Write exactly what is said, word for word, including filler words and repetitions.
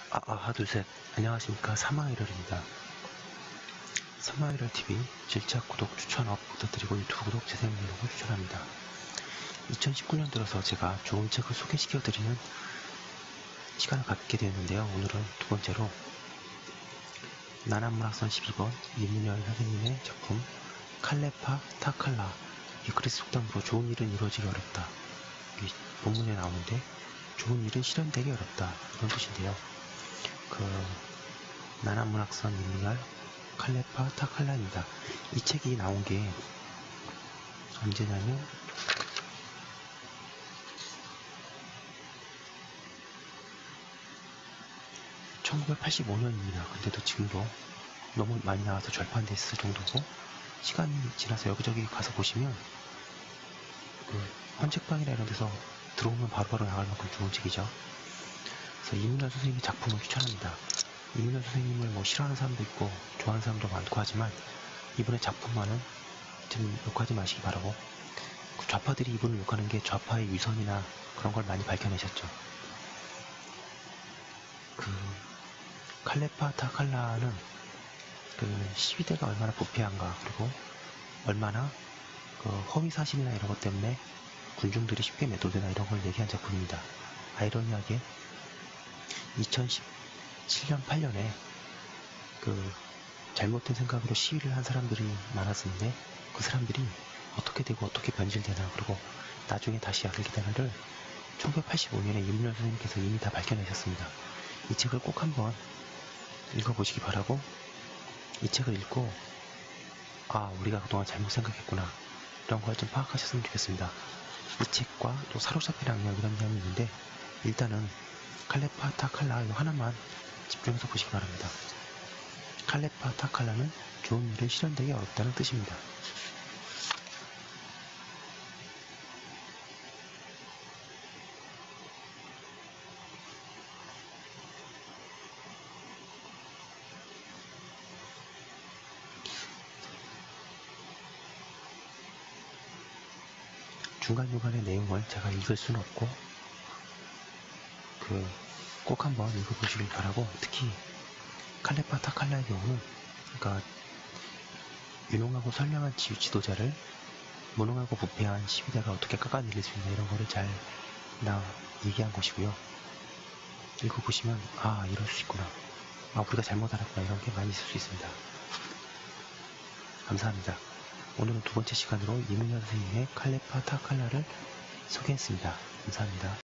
아, 아, 하나, 둘, 셋. 안녕하십니까. 사마이럴입니다. 사마이럴 티비 질차 구독 추천 업 부탁드리고 유튜브 구독 재생 누르고 추천합니다. 이천십구 년 들어서 제가 좋은 책을 소개시켜드리는 시간을 갖게 되었는데요. 오늘은 두 번째로 나나문학선 십이 번 이문열 선생님의 작품 칼레파 타칼라 유크리스 속담으로 좋은 일은 이루어지기 어렵다. 이 본문에 나오는데 좋은 일은 실현되기 어렵다 이런 뜻인데요. 그 나나문학선 이문열 칼레파 타칼라입니다. 이 책이 나온 게 언제냐면 천구백팔십오 년입니다. 근데도 지금도 너무 많이 나와서 절판돼 있을 정도고, 시간이 지나서 여기저기 가서 보시면 그 헌책방이나 이런 데서 들어오면 바로바로 나갈 만큼 좋은 책이죠. 그래서 이문열 선생님의 작품을 추천합니다. 이문열 선생님을 뭐 싫어하는 사람도 있고 좋아하는 사람도 많고 하지만 이분의 작품만은 좀 욕하지 마시기 바라고, 그 좌파들이 이분을 욕하는 게 좌파의 위선이나 그런 걸 많이 밝혀내셨죠. 그 칼레파 타칼라는 그 십이 대가 얼마나 부패한가, 그리고 얼마나 그 허위사실이나 이런 것 때문에 군중들이 쉽게 매도되나 이런 걸 얘기한 작품입니다. 아이러니하게 이천십칠 년 팔 년에 그 잘못된 생각으로 시위를 한 사람들이 많았는데 그 사람들이 어떻게 되고 어떻게 변질되나, 그리고 나중에 다시 알게 되나를 천구백팔십오 년에 이문열 선생님께서 이미 다 밝혀내셨습니다. 이 책을 꼭 한번 읽어보시기 바라고, 이 책을 읽고 아, 우리가 그동안 잘못 생각했구나 이런 걸 좀 파악하셨으면 좋겠습니다. 이 책과 또 사로잡힌 악령 이런 내용이 있는데, 일단은 칼레파 타칼라 이 하나만 집중해서 보시기 바랍니다. 칼레파 타칼라는 좋은 일은 실현되기 어렵다는 뜻입니다. 중간중간의 내용을 제가 읽을 수는 없고 그 꼭 한번 읽어보시길 바라고, 특히 칼레파 타칼라의 경우는 그러니까 유능하고 선량한 지, 지도자를 무능하고 부패한 십이 대가 어떻게 깎아내릴 수 있나 이런 거를 잘 나 얘기한 것이고요. 읽어보시면 아, 이럴 수 있구나, 아, 우리가 잘못 알았구나 이런 게 많이 있을 수 있습니다. 감사합니다. 오늘은 두 번째 시간으로 이문열 선생님의 칼레파 타칼라를 소개했습니다. 감사합니다.